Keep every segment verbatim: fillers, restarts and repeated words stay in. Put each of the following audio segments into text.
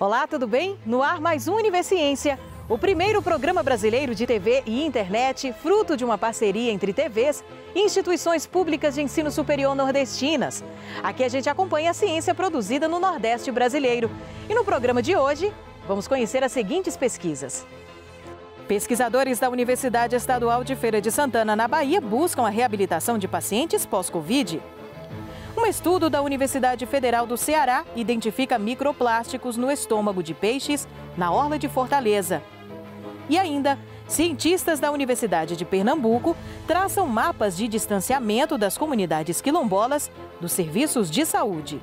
Olá, tudo bem? No ar mais um Universiência, o primeiro programa brasileiro de T V e internet, fruto de uma parceria entre T Vs e instituições públicas de ensino superior nordestinas. Aqui a gente acompanha a ciência produzida no Nordeste brasileiro. E no programa de hoje, vamos conhecer as seguintes pesquisas. Pesquisadores da Universidade Estadual de Feira de Santana, na Bahia, buscam a reabilitação de pacientes pós-Covid. Um estudo da Universidade Federal do Ceará identifica microplásticos no estômago de peixes na orla de Fortaleza. E ainda, cientistas da Universidade de Pernambuco traçam mapas de distanciamento das comunidades quilombolas dos serviços de saúde.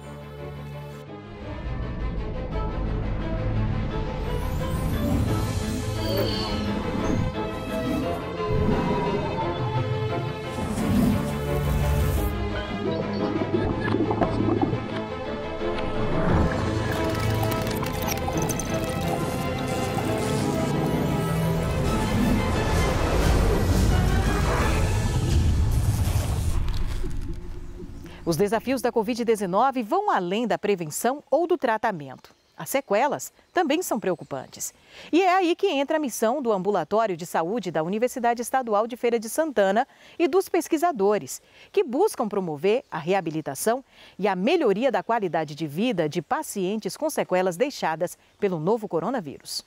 Os desafios da Covid dezenove vão além da prevenção ou do tratamento. As sequelas também são preocupantes. E é aí que entra a missão do Ambulatório de Saúde da Universidade Estadual de Feira de Santana e dos pesquisadores, que buscam promover a reabilitação e a melhoria da qualidade de vida de pacientes com sequelas deixadas pelo novo coronavírus.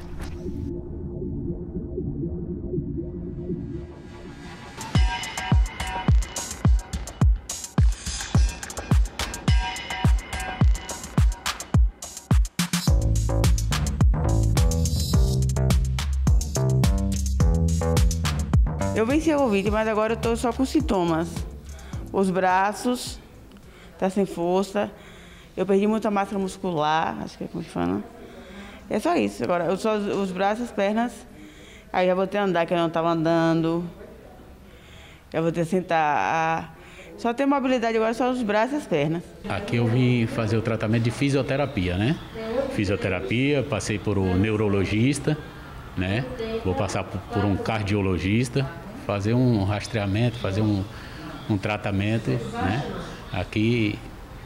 Eu venci a Covid, mas agora eu tô só com sintomas. Os braços, tá sem força. Eu perdi muita massa muscular, acho que é como que fala. É só isso. Agora, eu só os braços, as pernas. Aí já vou ter andar, que eu não tava andando. Já vou ter sentar. Só tenho mobilidade agora, só os braços e as pernas. Aqui eu vim fazer o tratamento de fisioterapia, né? Fisioterapia, passei por um neurologista, né? Vou passar por, por um cardiologista, fazer um rastreamento, fazer um, um tratamento, né? Aqui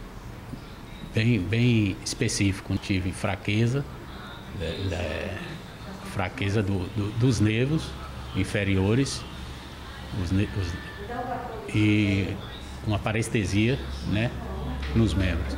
bem, bem específico. Tive fraqueza, é, é, fraqueza do, do, dos nervos inferiores os, os, e uma parestesia, né, nos membros.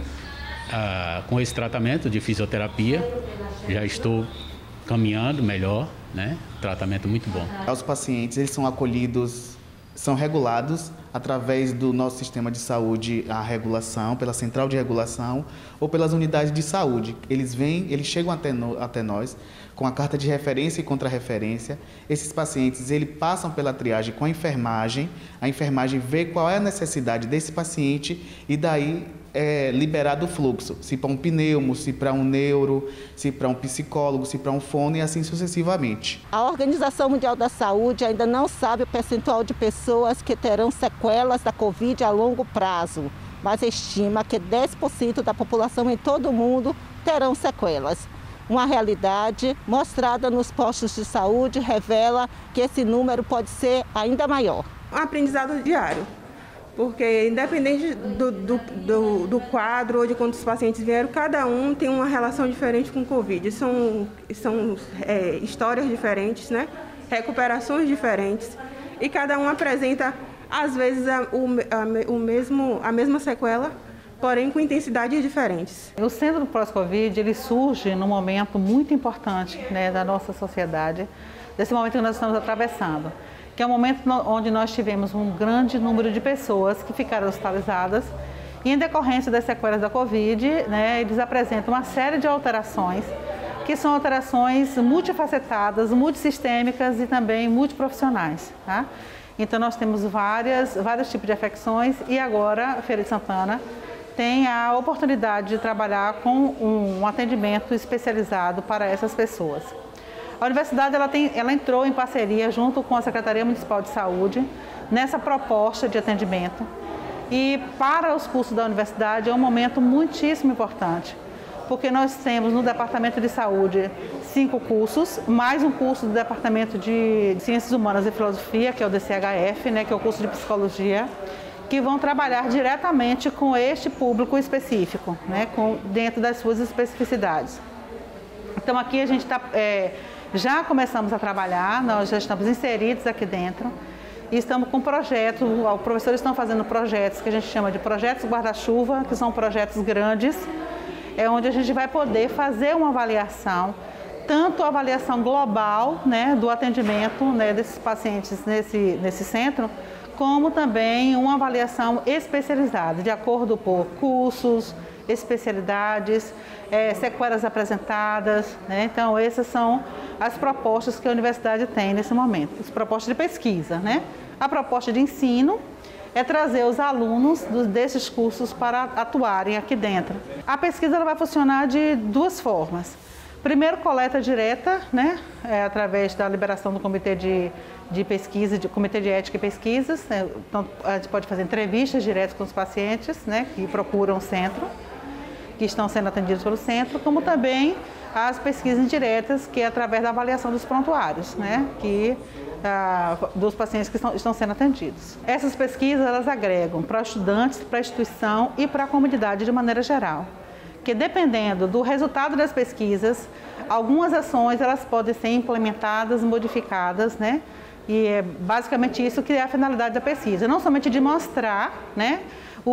Ah, com esse tratamento de fisioterapia, já estou caminhando melhor, né? Tratamento muito bom. Os pacientes, eles são acolhidos, são regulados através do nosso sistema de saúde, a regulação, pela central de regulação ou pelas unidades de saúde. Eles vêm, eles chegam até, no, até nós com a carta de referência e contra-referência. Esses pacientes, eles passam pela triagem com a enfermagem, a enfermagem vê qual é a necessidade desse paciente e daí é liberado o fluxo, se para um pneumo, se para um neuro, se para um psicólogo, se para um fono e assim sucessivamente. A Organização Mundial da Saúde ainda não sabe o percentual de pessoas que terão sequelas da Covid a longo prazo, mas estima que dez por cento da população em todo o mundo terão sequelas. Uma realidade mostrada nos postos de saúde revela que esse número pode ser ainda maior. Um aprendizado diário. Porque independente do, do, do, do quadro ou de quantos pacientes vieram, cada um tem uma relação diferente com o Covid. São, são é, histórias diferentes, né? Recuperações diferentes e cada um apresenta, às vezes, a, o, a, o mesmo, a mesma sequela, porém com intensidades diferentes. O Centro Pós-Covid ele surge num momento muito importante, né, da nossa sociedade, desse momento que nós estamos atravessando, que é um momento onde nós tivemos um grande número de pessoas que ficaram hospitalizadas e, em decorrência das sequelas da Covid, né, eles apresentam uma série de alterações, que são alterações multifacetadas, multissistêmicas e também multiprofissionais. Tá? Então, nós temos várias, vários tipos de afecções e agora a Feira de Santana tem a oportunidade de trabalhar com um, um atendimento especializado para essas pessoas. A universidade ela tem, ela entrou em parceria junto com a Secretaria Municipal de Saúde nessa proposta de atendimento e para os cursos da universidade é um momento muitíssimo importante, porque nós temos no Departamento de Saúde cinco cursos, mais um curso do Departamento de Ciências Humanas e Filosofia, que é o D C H F, né, que é o curso de Psicologia, que vão trabalhar diretamente com este público específico, né, com, dentro das suas especificidades. Então aqui a gente tá, é, já começamos a trabalhar, nós já estamos inseridos aqui dentro e estamos com projetos, os professores estão fazendo projetos que a gente chama de projetos guarda-chuva, que são projetos grandes, é onde a gente vai poder fazer uma avaliação, tanto a avaliação global, né, do atendimento, né, desses pacientes nesse, nesse centro, como também uma avaliação especializada, de acordo por cursos, especialidades, é, sequelas apresentadas, né? Então essas são as propostas que a universidade tem nesse momento, as propostas de pesquisa, né? A proposta de ensino é trazer os alunos dos, desses cursos para atuarem aqui dentro. A pesquisa ela vai funcionar de duas formas. Primeiro, coleta direta, né? É, através da liberação do comitê de, de pesquisa, de comitê de ética e pesquisas. Né? Então, a gente pode fazer entrevistas diretas com os pacientes, né? Que procuram o centro, que estão sendo atendidos pelo centro, como também as pesquisas indiretas, que é através da avaliação dos prontuários, né? Que, ah, dos pacientes que estão, estão sendo atendidos. Essas pesquisas elas agregam para estudantes, para a instituição e para a comunidade de maneira geral. Que dependendo do resultado das pesquisas, algumas ações elas podem ser implementadas, modificadas, né? E é basicamente isso que é a finalidade da pesquisa, não somente de mostrar, né, o,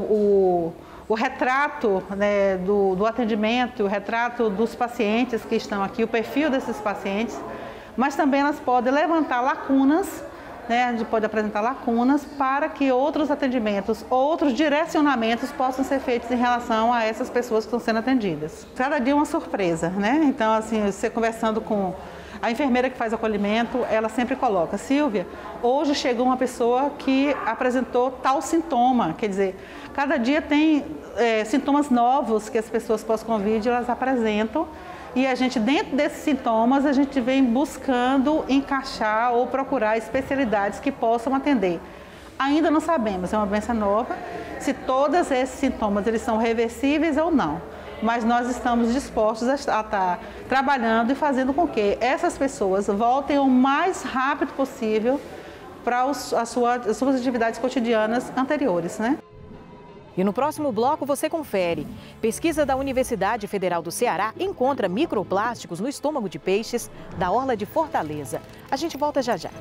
o, o retrato, né, do, do atendimento, o retrato dos pacientes que estão aqui, o perfil desses pacientes, mas também elas podem levantar lacunas, né, a gente pode apresentar lacunas para que outros atendimentos, outros direcionamentos possam ser feitos em relação a essas pessoas que estão sendo atendidas. Cada dia é uma surpresa, né? Então, assim, você conversando com a enfermeira que faz o acolhimento, ela sempre coloca: Silvia, hoje chegou uma pessoa que apresentou tal sintoma, quer dizer, cada dia tem é, sintomas novos que as pessoas pós-Covid elas apresentam. E a gente, dentro desses sintomas, a gente vem buscando encaixar ou procurar especialidades que possam atender. Ainda não sabemos, é uma doença nova, se todos esses sintomas eles são reversíveis ou não. Mas nós estamos dispostos a estar trabalhando e fazendo com que essas pessoas voltem o mais rápido possível para as suas, as suas atividades cotidianas anteriores, né? E no próximo bloco você confere. Pesquisa da Universidade Federal do Ceará encontra microplásticos no estômago de peixes da orla de Fortaleza. A gente volta já já.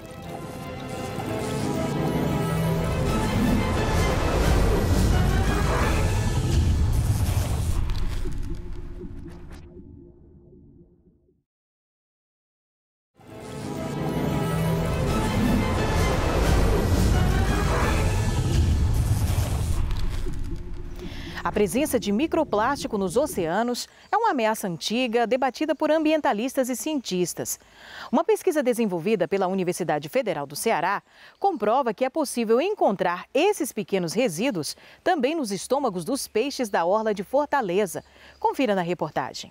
A presença de microplástico nos oceanos é uma ameaça antiga, debatida por ambientalistas e cientistas. Uma pesquisa desenvolvida pela Universidade Federal do Ceará comprova que é possível encontrar esses pequenos resíduos também nos estômagos dos peixes da orla de Fortaleza. Confira na reportagem.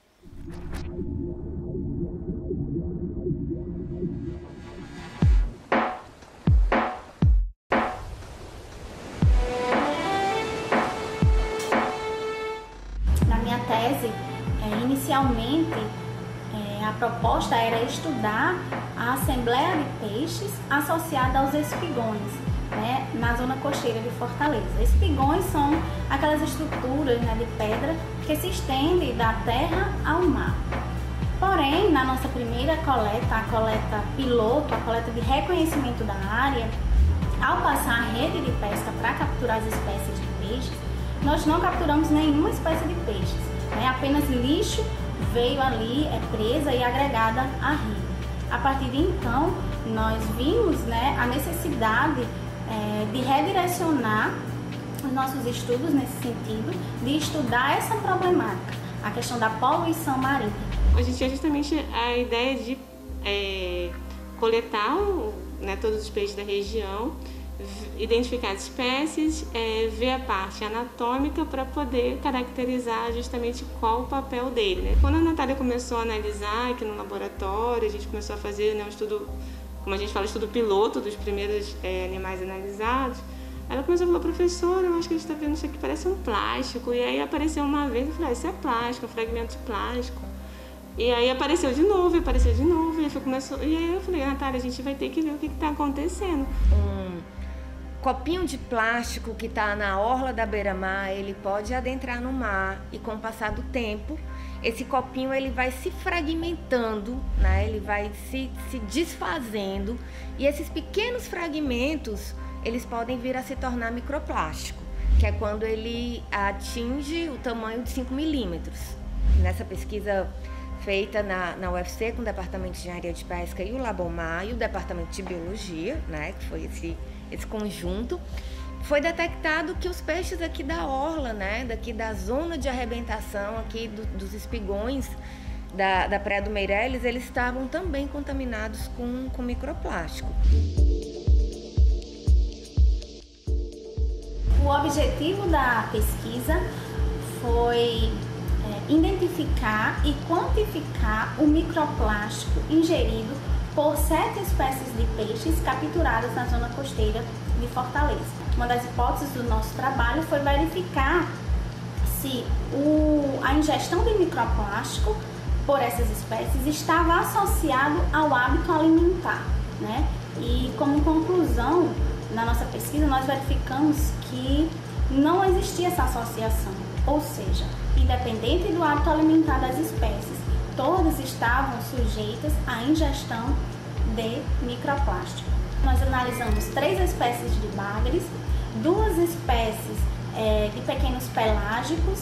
Tese, é, inicialmente, é, a proposta era estudar a assembleia de peixes associada aos espigões, né, na zona costeira de Fortaleza. Espigões são aquelas estruturas, né, de pedra que se estendem da terra ao mar. Porém, na nossa primeira coleta, a coleta piloto, a coleta de reconhecimento da área, ao passar a rede de pesca para capturar as espécies de peixes, nós não capturamos nenhuma espécie de peixes. Né? Apenas lixo veio ali, é presa e agregada à rede. A partir de então, nós vimos, né, a necessidade é, de redirecionar os nossos estudos nesse sentido, de estudar essa problemática, a questão da poluição marítima. A gente tinha justamente a ideia de é, coletar, né, todos os peixes da região, identificar as espécies, é, ver a parte anatômica para poder caracterizar justamente qual o papel dele, né? Quando a Natália começou a analisar aqui no laboratório, a gente começou a fazer, né, um estudo, como a gente fala, estudo piloto dos primeiros é, animais analisados, ela começou a falar: professora, eu acho que a gente está vendo isso aqui, parece um plástico. E aí apareceu uma vez, eu falei: ah, isso é plástico, um fragmento de plástico. E aí apareceu de novo, apareceu de novo, e, começou, e aí eu falei: Natália, a gente vai ter que ver o que está acontecendo. Um copinho de plástico que está na orla da beira-mar, ele pode adentrar no mar e, com o passar do tempo, esse copinho ele vai se fragmentando, né? Ele vai se, se desfazendo e esses pequenos fragmentos eles podem vir a se tornar microplástico, que é quando ele atinge o tamanho de cinco milímetros. Nessa pesquisa feita na, na U F C com o Departamento de Engenharia de Pesca e o Labomar e o Departamento de Biologia, né? Que foi esse, esse conjunto, foi detectado que os peixes aqui da orla, né? Daqui da zona de arrebentação aqui do, dos espigões da, da Praia do Meireles, eles estavam também contaminados com, com microplástico. O objetivo da pesquisa foi é, identificar e quantificar o microplástico ingerido por sete espécies de peixes capturadas na zona costeira de Fortaleza. Uma das hipóteses do nosso trabalho foi verificar se o, a ingestão de microplástico por essas espécies estava associado ao hábito alimentar, né? E como conclusão, na nossa pesquisa, nós verificamos que não existia essa associação, ou seja, independente do hábito alimentar das espécies, todas estavam sujeitas à ingestão de microplástico. Nós analisamos três espécies de bagres, duas espécies é, de pequenos pelágicos,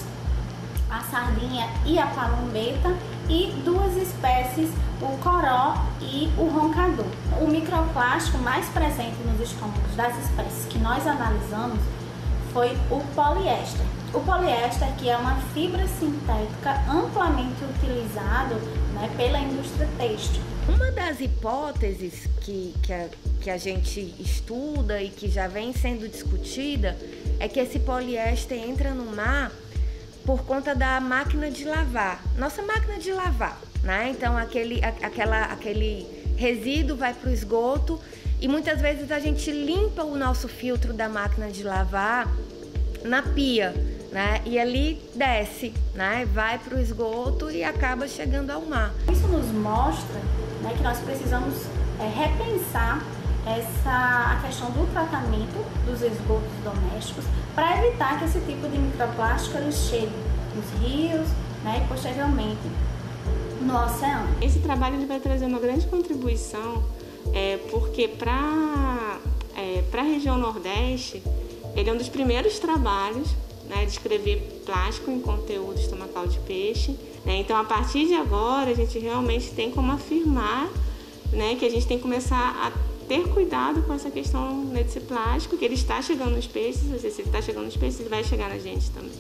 a sardinha e a palombeta, e duas espécies, o coró e o roncador. O microplástico mais presente nos estômagos das espécies que nós analisamos foi o poliéster. O poliéster, que é uma fibra sintética amplamente utilizado, né, pela indústria têxtil. Uma das hipóteses que, que, a, que a gente estuda e que já vem sendo discutida é que esse poliéster entra no mar por conta da máquina de lavar, nossa máquina de lavar, né? Então aquele, a, aquela, aquele resíduo vai para o esgoto e muitas vezes a gente limpa o nosso filtro da máquina de lavar na pia, né? E ali desce, né? Vai para o esgoto e acaba chegando ao mar. Isso nos mostra, né, que nós precisamos é, repensar essa, a questão do tratamento dos esgotos domésticos para evitar que esse tipo de microplástico ele chegue nos rios, né, e posteriormente no oceano. Esse trabalho ele vai trazer uma grande contribuição, é, porque para é, para a região Nordeste, ele é um dos primeiros trabalhos, né, de escrever plástico em conteúdo estomacal de peixe. Né? Então, a partir de agora, a gente realmente tem como afirmar, né, que a gente tem que começar a ter cuidado com essa questão desse plástico, que ele está chegando nos peixes, se ele está chegando nos peixes, ele vai chegar na gente também.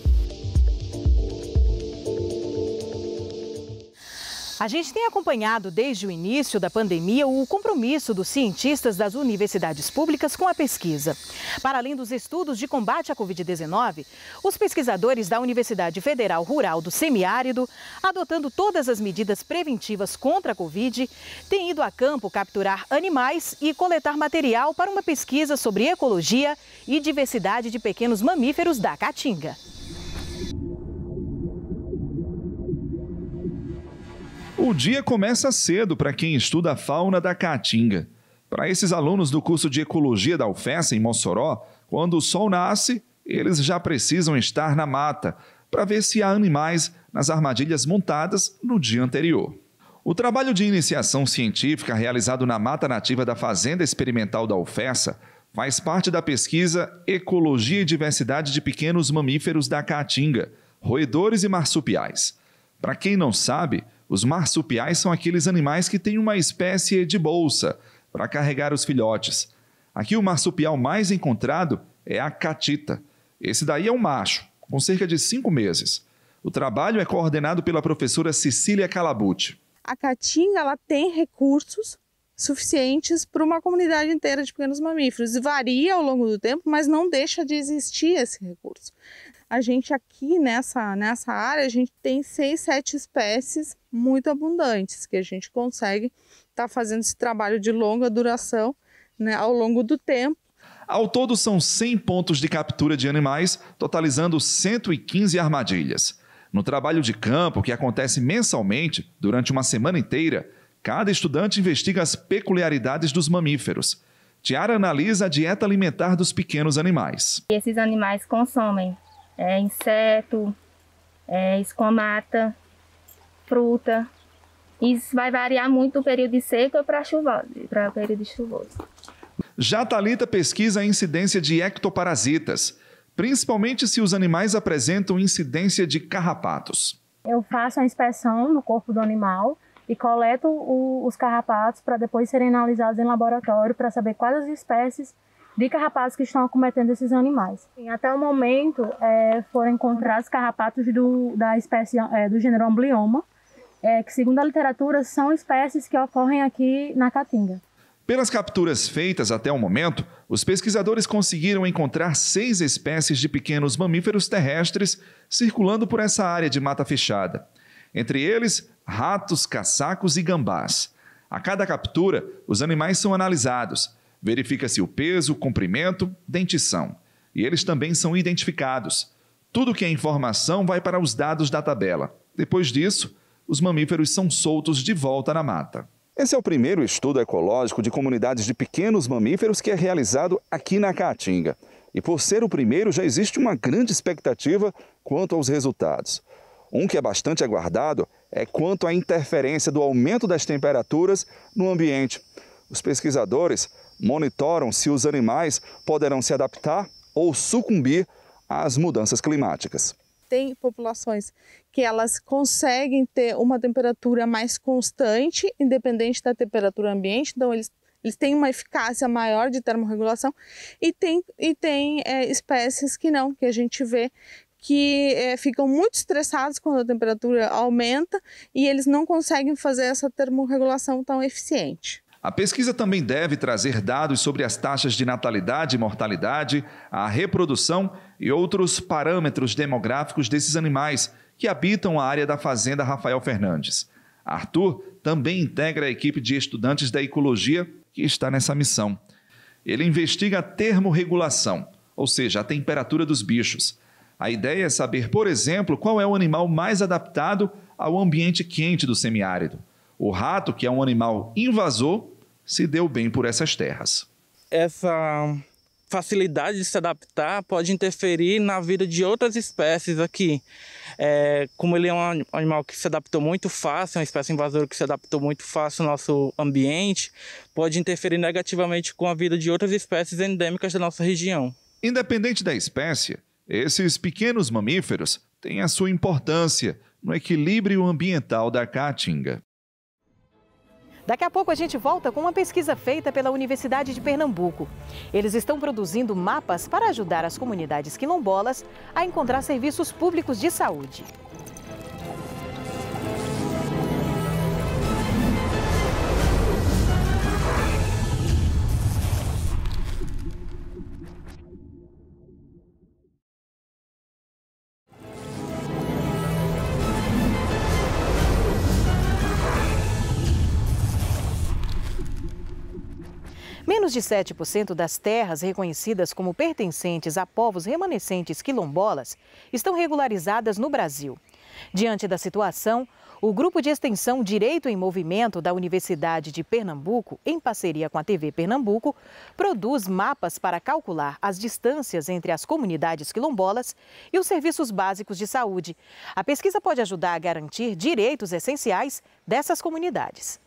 A gente tem acompanhado desde o início da pandemia o compromisso dos cientistas das universidades públicas com a pesquisa. Para além dos estudos de combate à covid dezenove, os pesquisadores da Universidade Federal Rural do Semiárido, adotando todas as medidas preventivas contra a Covid, têm ido a campo capturar animais e coletar material para uma pesquisa sobre ecologia e diversidade de pequenos mamíferos da Caatinga. O dia começa cedo para quem estuda a fauna da Caatinga. Para esses alunos do curso de Ecologia da U F E S, em Mossoró, quando o sol nasce, eles já precisam estar na mata para ver se há animais nas armadilhas montadas no dia anterior. O trabalho de iniciação científica realizado na Mata Nativa da Fazenda Experimental da U F E S faz parte da pesquisa Ecologia e Diversidade de Pequenos Mamíferos da Caatinga, roedores e marsupiais. Para quem não sabe, os marsupiais são aqueles animais que têm uma espécie de bolsa para carregar os filhotes. Aqui o marsupial mais encontrado é a catita. Esse daí é um macho, com cerca de cinco meses. O trabalho é coordenado pela professora Cecília Calabucci. A Caatinga ela tem recursos suficientes para uma comunidade inteira de pequenos mamíferos. Varia ao longo do tempo, mas não deixa de existir esse recurso. A gente aqui nessa, nessa área, a gente tem seis, sete espécies muito abundantes, que a gente consegue estar tá fazendo esse trabalho de longa duração, né, ao longo do tempo. Ao todo são cem pontos de captura de animais, totalizando cento e quinze armadilhas. No trabalho de campo, que acontece mensalmente, durante uma semana inteira, cada estudante investiga as peculiaridades dos mamíferos. Tiara analisa a dieta alimentar dos pequenos animais. Esses animais consomem É, inseto, é, escomata, fruta. Isso vai variar muito do período de seca para chuvoso, para o período chuvoso. Já Thalita pesquisa a incidência de ectoparasitas, principalmente se os animais apresentam incidência de carrapatos. Eu faço a inspeção no corpo do animal e coleto o, os carrapatos para depois serem analisados em laboratório para saber quais as espécies de carrapatos que estão acometendo esses animais. Até o momento é, foram encontrados carrapatos do, da espécie é, do gênero Amblyomma, é, que segundo a literatura são espécies que ocorrem aqui na Caatinga. Pelas capturas feitas até o momento, os pesquisadores conseguiram encontrar seis espécies de pequenos mamíferos terrestres circulando por essa área de mata fechada. Entre eles, ratos, caçacos e gambás. A cada captura, os animais são analisados. Verifica-se o peso, comprimento, dentição. E eles também são identificados. Tudo que é informação vai para os dados da tabela. Depois disso, os mamíferos são soltos de volta na mata. Esse é o primeiro estudo ecológico de comunidades de pequenos mamíferos que é realizado aqui na Caatinga. E por ser o primeiro, já existe uma grande expectativa quanto aos resultados. Um que é bastante aguardado é quanto à interferência do aumento das temperaturas no ambiente. Os pesquisadores monitoram se os animais poderão se adaptar ou sucumbir às mudanças climáticas. Tem populações que elas conseguem ter uma temperatura mais constante, independente da temperatura ambiente, então eles, eles têm uma eficácia maior de termorregulação, e tem, e tem é, espécies que não, que a gente vê que é, ficam muito estressados quando a temperatura aumenta e eles não conseguem fazer essa termorregulação tão eficiente. A pesquisa também deve trazer dados sobre as taxas de natalidade e mortalidade, a reprodução e outros parâmetros demográficos desses animais que habitam a área da Fazenda Rafael Fernandes. Arthur também integra a equipe de estudantes da ecologia que está nessa missão. Ele investiga a termorregulação, ou seja, a temperatura dos bichos. A ideia é saber, por exemplo, qual é o animal mais adaptado ao ambiente quente do semiárido. O rato, que é um animal invasor, se deu bem por essas terras. Essa facilidade de se adaptar pode interferir na vida de outras espécies aqui. É, como ele é um animal que se adaptou muito fácil, uma espécie invasora que se adaptou muito fácil ao nosso ambiente, pode interferir negativamente com a vida de outras espécies endêmicas da nossa região. Independente da espécie, esses pequenos mamíferos têm a sua importância no equilíbrio ambiental da Caatinga. Daqui a pouco a gente volta com uma pesquisa feita pela Universidade de Pernambuco. Eles estão produzindo mapas para ajudar as comunidades quilombolas a encontrar serviços públicos de saúde. Menos de sete por cento das terras reconhecidas como pertencentes a povos remanescentes quilombolas estão regularizadas no Brasil. Diante da situação, o Grupo de Extensão Direito em Movimento da Universidade de Pernambuco, em parceria com a T V Pernambuco, produz mapas para calcular as distâncias entre as comunidades quilombolas e os serviços básicos de saúde. A pesquisa pode ajudar a garantir direitos essenciais dessas comunidades.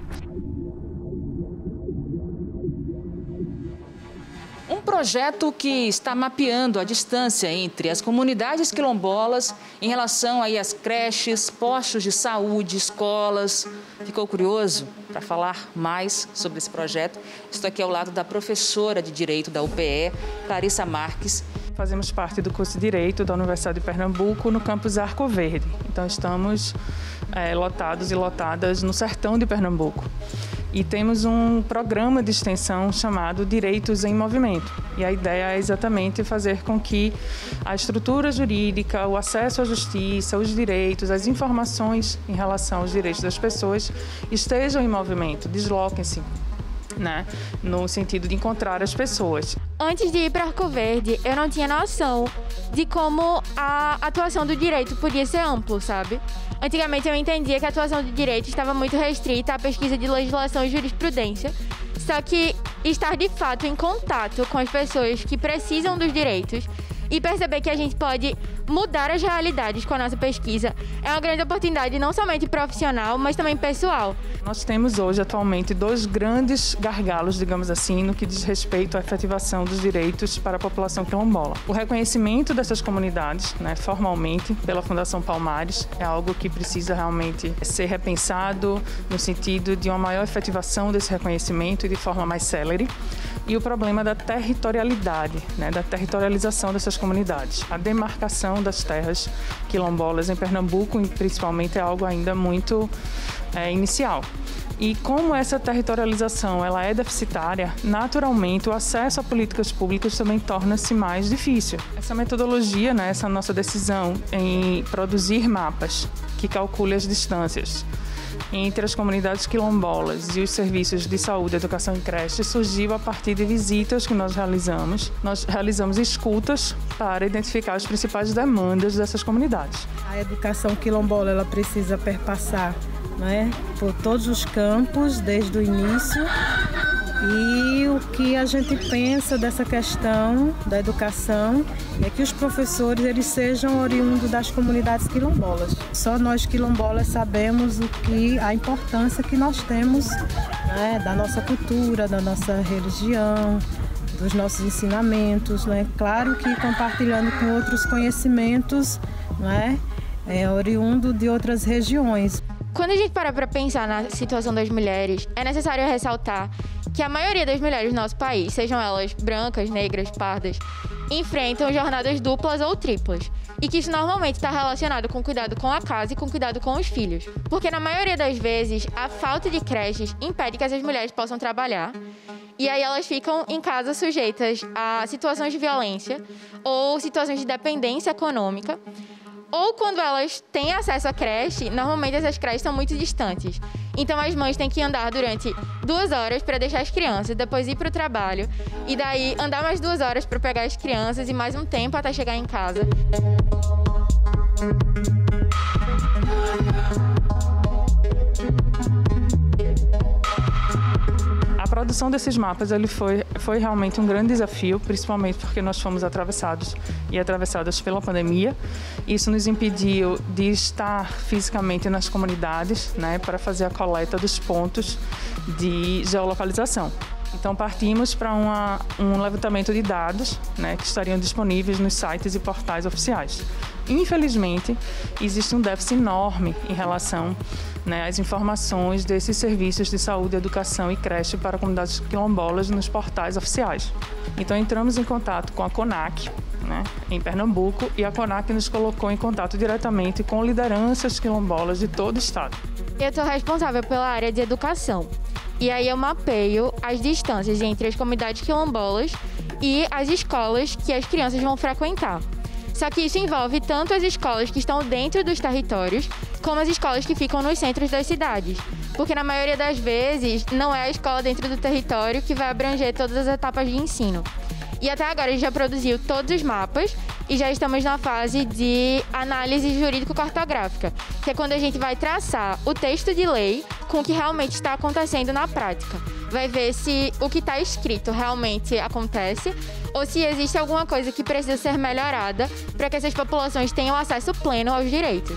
Um projeto que está mapeando a distância entre as comunidades quilombolas em relação aí às creches, postos de saúde, escolas. Ficou curioso para falar mais sobre esse projeto? Estou aqui ao lado da professora de Direito da U P E, Clarissa Marques. Fazemos parte do curso de Direito da Universidade de Pernambuco no campus Arco Verde. Então estamos é, lotados e lotadas no sertão de Pernambuco. E temos um programa de extensão chamado Direitos em Movimento. E a ideia é exatamente fazer com que a estrutura jurídica, o acesso à justiça, os direitos, as informações em relação aos direitos das pessoas estejam em movimento, desloquem-se, né, no sentido de encontrar as pessoas. Antes de ir para Arco Verde, eu não tinha noção de como a atuação do direito podia ser amplo, sabe? Antigamente eu entendia que a atuação do direito estava muito restrita à pesquisa de legislação e jurisprudência, só que estar de fato em contato com as pessoas que precisam dos direitos e perceber que a gente pode mudar as realidades com a nossa pesquisa é uma grande oportunidade, não somente profissional, mas também pessoal. Nós temos hoje, atualmente, dois grandes gargalos, digamos assim, no que diz respeito à efetivação dos direitos para a população quilombola. O reconhecimento dessas comunidades, né, formalmente, pela Fundação Palmares, é algo que precisa realmente ser repensado no sentido de uma maior efetivação desse reconhecimento e de forma mais célere. E o problema da territorialidade, né, da territorialização dessas comunidades. A demarcação das terras quilombolas em Pernambuco, principalmente, é algo ainda muito é, inicial. E como essa territorialização ela é deficitária, naturalmente o acesso a políticas públicas também torna-se mais difícil. Essa metodologia, né, essa nossa decisão em produzir mapas que calculem as distâncias entre as comunidades quilombolas e os serviços de saúde, educação e creche surgiu a partir de visitas que nós realizamos. Nós realizamos escutas para identificar as principais demandas dessas comunidades. A educação quilombola ela precisa perpassar, né, por todos os campos, desde o início. E o que a gente pensa dessa questão da educação é que os professores eles sejam oriundos das comunidades quilombolas. Só nós quilombolas sabemos o que, a importância que nós temos, né, da nossa cultura, da nossa religião, dos nossos ensinamentos. Né? Claro que compartilhando com outros conhecimentos, né, é, oriundo de outras regiões. Quando a gente para para pensar na situação das mulheres, é necessário ressaltar que a maioria das mulheres do nosso país, sejam elas brancas, negras, pardas, enfrentam jornadas duplas ou triplas. E que isso normalmente está relacionado com cuidado com a casa e com cuidado com os filhos. Porque na maioria das vezes, a falta de creches impede que essas mulheres possam trabalhar. E aí elas ficam em casa sujeitas a situações de violência ou situações de dependência econômica. Ou quando elas têm acesso à creche, normalmente essas creches são muito distantes. Então as mães têm que andar durante duas horas para deixar as crianças, depois ir para o trabalho. E daí andar mais duas horas para pegar as crianças e mais um tempo até chegar em casa. A produção desses mapas ele foi, foi realmente um grande desafio, principalmente porque nós fomos atravessados e atravessadas pela pandemia. Isso nos impediu de estar fisicamente nas comunidades, né, para fazer a coleta dos pontos de geolocalização. Então partimos para uma, um levantamento de dados, né, que estariam disponíveis nos sites e portais oficiais. Infelizmente, existe um déficit enorme em relação, né, às informações desses serviços de saúde, educação e creche para comunidades quilombolas nos portais oficiais. Então entramos em contato com a CONAC, né, em Pernambuco, e a CONAC nos colocou em contato diretamente com lideranças quilombolas de todo o estado. Eu estou responsável pela área de educação. E aí eu mapeio as distâncias entre as comunidades quilombolas e as escolas que as crianças vão frequentar. Só que isso envolve tanto as escolas que estão dentro dos territórios, como as escolas que ficam nos centros das cidades. Porque na maioria das vezes, não é a escola dentro do território que vai abranger todas as etapas de ensino. E até agora a gente já produziu todos os mapas e já estamos na fase de análise jurídico-cartográfica, que é quando a gente vai traçar o texto de lei com o que realmente está acontecendo na prática. Vai ver se o que está escrito realmente acontece ou se existe alguma coisa que precisa ser melhorada para que essas populações tenham acesso pleno aos direitos.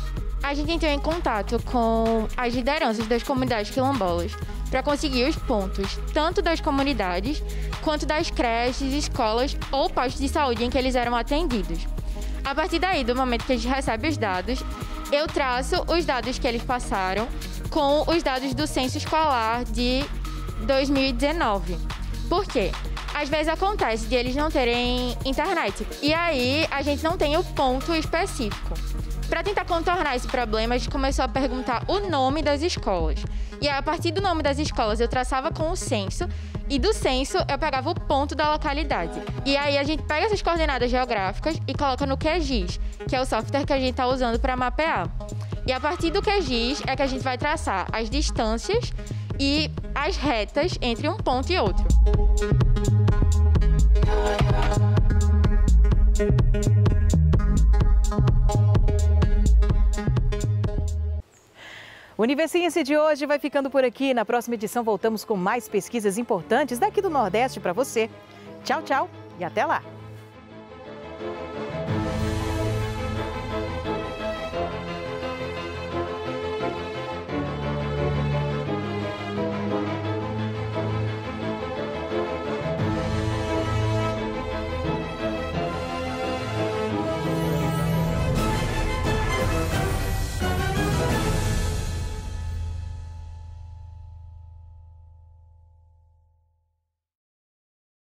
A gente entrou em contato com as lideranças das comunidades quilombolas para conseguir os pontos, tanto das comunidades, quanto das creches, escolas ou postos de saúde em que eles eram atendidos. A partir daí, do momento que a gente recebe os dados, eu traço os dados que eles passaram com os dados do censo escolar de dois mil e dezenove. Por quê? Às vezes acontece de eles não terem internet, e aí a gente não tem o ponto específico. Para tentar contornar esse problema, a gente começou a perguntar o nome das escolas. E aí, a partir do nome das escolas, eu traçava com o censo, e do censo eu pegava o ponto da localidade. E aí a gente pega essas coordenadas geográficas e coloca no Q G I S, que é o software que a gente está usando para mapear. E a partir do Q G I S é que a gente vai traçar as distâncias e as retas entre um ponto e outro. O Universiência de hoje vai ficando por aqui. Na próxima edição voltamos com mais pesquisas importantes daqui do Nordeste para você. Tchau, tchau e até lá!